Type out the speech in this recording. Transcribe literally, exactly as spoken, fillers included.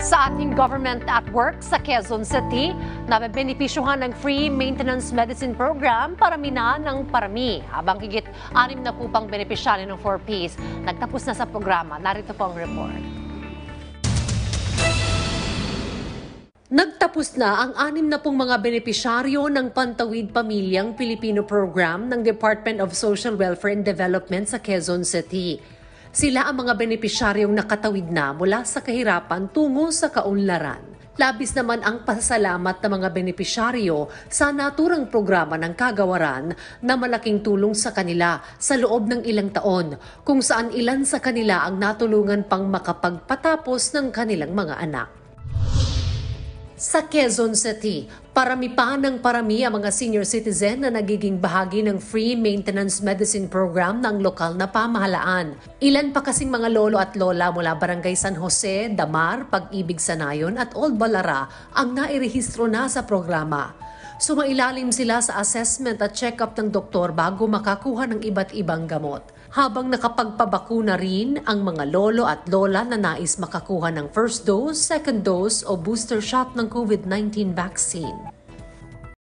Sa ating government at work sa Quezon City, nabebenepisyuhan ng free maintenance medicine program parami na ng parami. Habang higit anim na po pang benepisyari ng four Ps nagtapos na sa programa. Narito po ang report. Nagtapos na ang anim na pong mga benepisyaryo ng Pantawid Pamilyang Pilipino Program ng Department of Social Welfare and Development sa Quezon City. Sila ang mga benepisyaryong nakatawid na mula sa kahirapan tungo sa kaunlaran. Labis naman ang pasasalamat ng mga benepisyaryo sa naturang programa ng kagawaran na malaking tulong sa kanila sa loob ng ilang taon, kung saan ilan sa kanila ang natulungan pang makapagpatapos ng kanilang mga anak. Sa Quezon City, parami pa ng parami ang mga senior citizen na nagiging bahagi ng free maintenance medicine program ng lokal na pamahalaan. Ilan pa kasing mga lolo at lola mula Barangay San Jose, Damar, Pag-ibig Sanayon at Old Balara ang nairehistro na sa programa. Sumailalim sila sa assessment at check-up ng doktor bago makakuha ng iba't ibang gamot. Habang nakapagpabakuna rin ang mga lolo at lola na nais makakuha ng first dose, second dose o booster shot ng COVID nineteen vaccine.